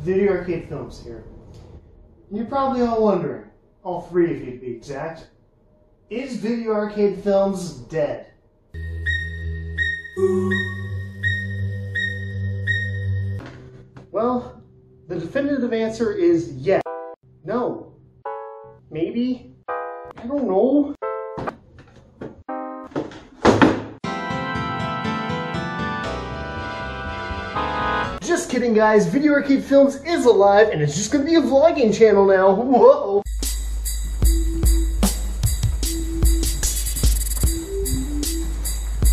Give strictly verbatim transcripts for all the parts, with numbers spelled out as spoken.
Video Arcade Films here. You're probably all wondering, all three of you to be exact, is Video Arcade Films dead? Well, the definitive answer is yes. No. Maybe? I don't know. Just kidding, guys. Video Arcade Films is alive, and it's just gonna be a vlogging channel now. Whoa!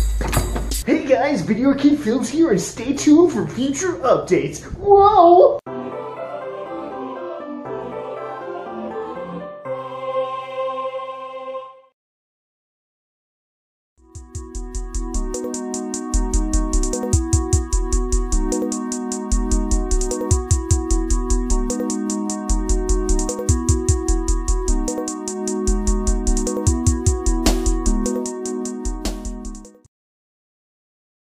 Hey guys, Video Arcade Films here, and stay tuned for future updates. Whoa!